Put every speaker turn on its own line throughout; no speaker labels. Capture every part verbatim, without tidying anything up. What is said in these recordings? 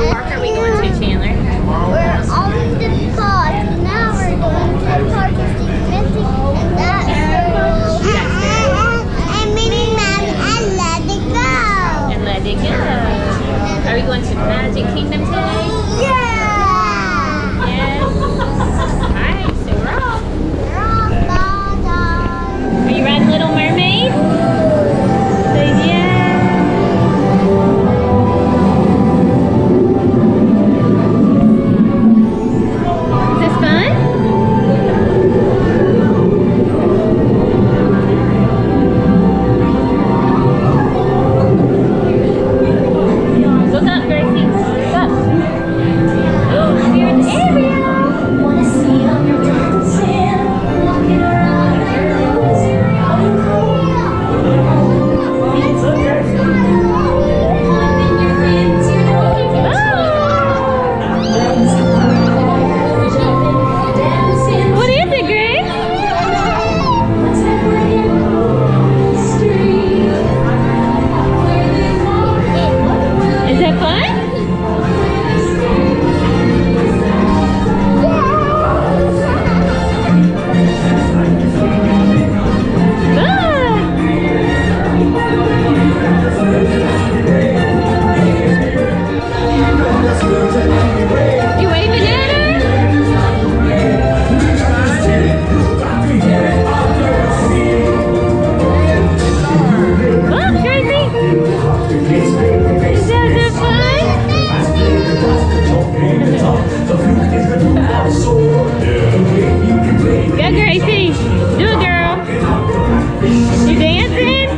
park are we going to, Chandler?
We're on the park. Now we're going to the park to see Minty, and that's and Minnie Mouse and Let It Go.
And Let It Go. Are we going to Magic Kingdom today?
Yeah.
Yes. Alright, so we're off.
We're off, bye-bye.
Are you riding Little Mermaid? Say yeah. Is this fun? Look up, Gracie. Look up. Oh, you're in Ariel.
Wanna see how you're dancing, walking around like you're
What is it, Grace? Is that fun? You waving at her? Look, Gracie. Is that, that fun? Go, Gracie. Do it, girl. You dancing?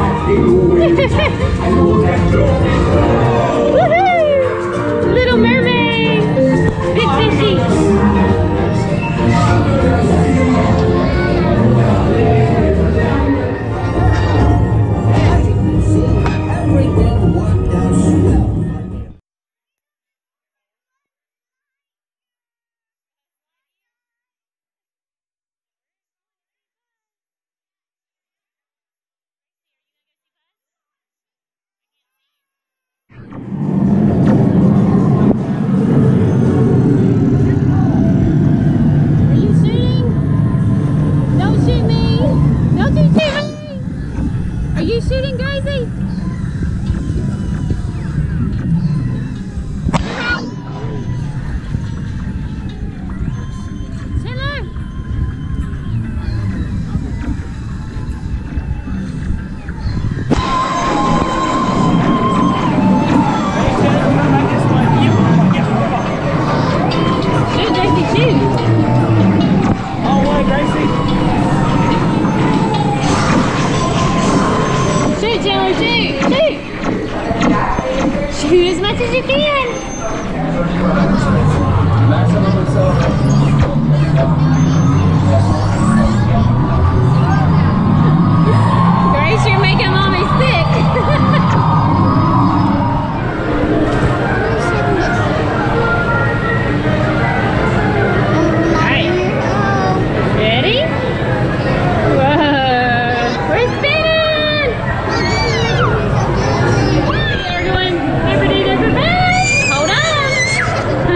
Woohoo! Little Mermaid. Big fishy.
Everything worked out swell.
Are you shooting? Don't shoot me. Don't you shoot me. Are you shooting, Gracie? Chandler. Shoot, Gracie, shoot. Shoot, Chandler, shoot, shoot. Shoot as much as you can. Grace, you're making mommy sick. Alright. Ready? Whoa. We're spinning. We're going hyper-duper fast. Hold on.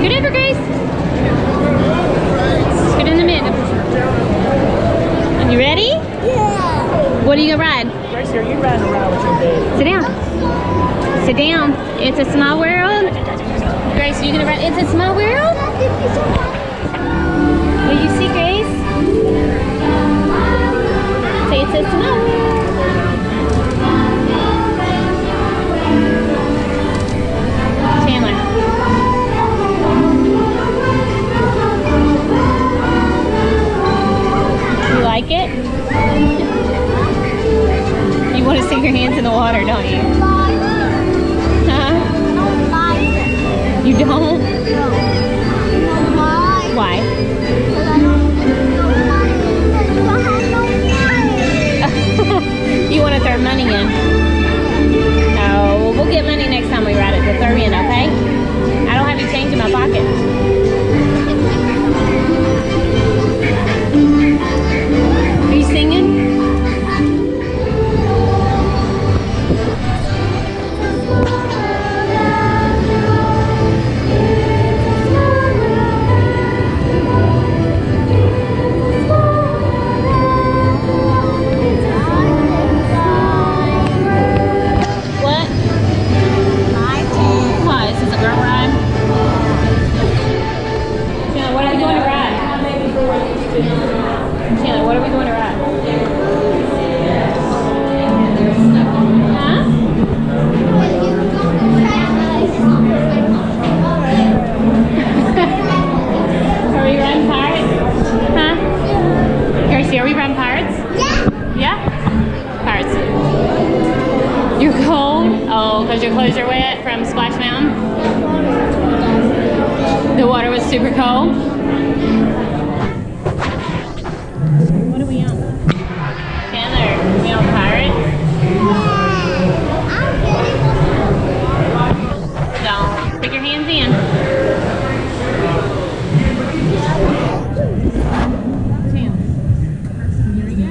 Scoot over, Grace. Scoot in the middle. You ready?
Yeah.
What are you gonna ride?
Grace, are you riding around with your dad?
Sit down. Sit down. It's a small world. Grace, are you gonna ride? It's a small world. Will you see, Grace? Say it's a small world. Chandler. You like it? You want to stick your hands in the water, don't you? Huh? You don't? Why? You want to throw money in? Oh, well, we'll get money next time we ride it to throw in, okay? I don't have any change in my pocket. Are you singing? What? Why? Is this a girl ride? Chandler, what are we going to ride? Chandler, what are we going to ride? Huh? Are we riding pirates? Huh? Gracie, are we riding pirates?
Yeah.
Yeah? Pirates. You're cold? Oh, because your clothes are wet from Splash Mountain? The water was super cold? What are we on? Chandler, are we on pirates? Don't. Stick your hands in. Chandler. Here we go.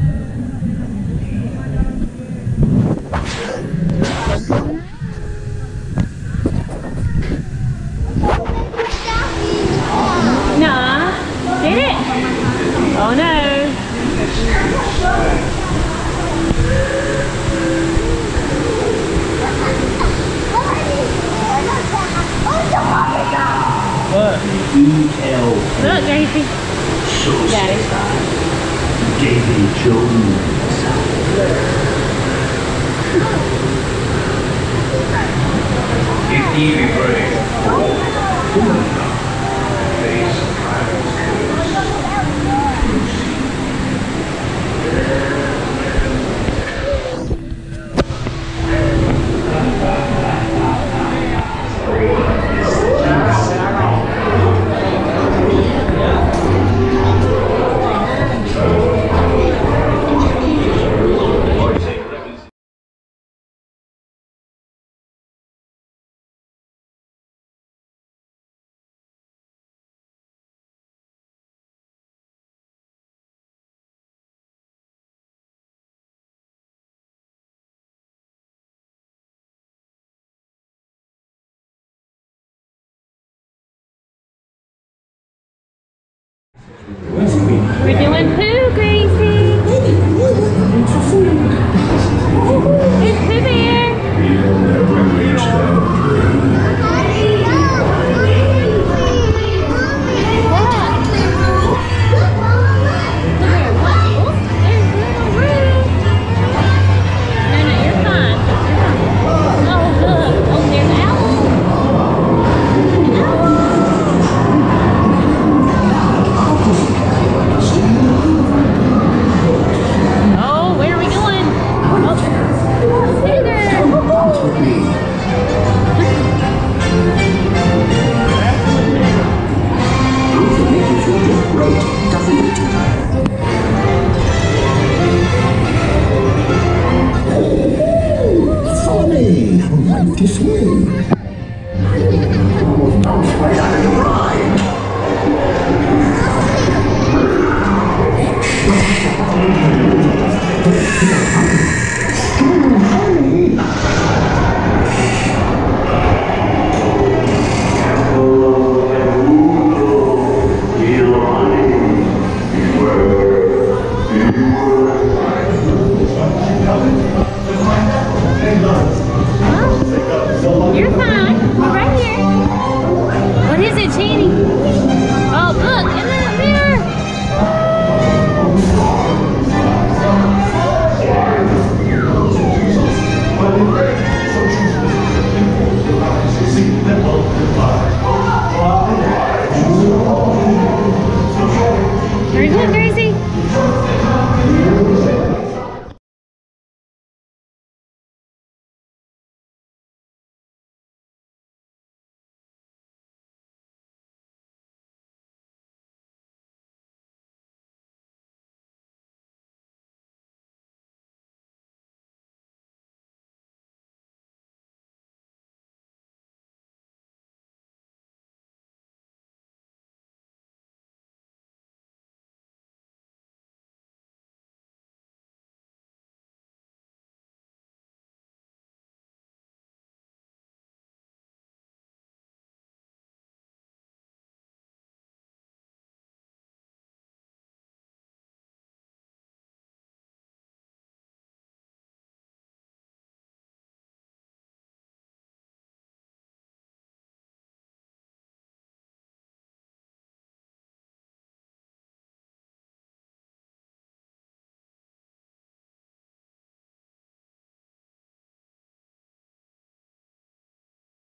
Nah. Did it? Oh no.
What?
You tell
Look, Gracie.
so
Daddy.
Davy Jones. If he be brave, face
We're doing poo, Gracie. It's Pooh Bear. No, no, you're fine. Oh, look. Oh, there's an owl. An owl. Channing.